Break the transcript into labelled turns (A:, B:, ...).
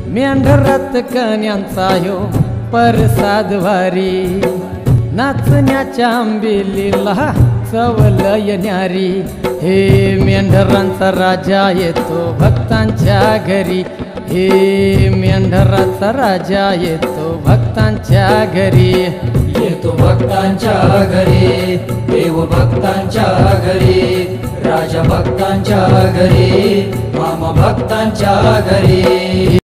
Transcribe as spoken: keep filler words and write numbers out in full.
A: मेंढरात कन्यांचा ह्यो परसाद भारी, नाचण्याच्या आंबिलीला चवलय न्यारी। हे मेंढरांचा राजा येतो भक्तांच्या घरी, हे मेंढराचा राजा येतो भक्तांच्या घरी।
B: येतो भक्तांच्या घरी, देव भक्तांच्या घरी, राजा भक्तांच्या घरी, मामा भक्तांच्या घरी।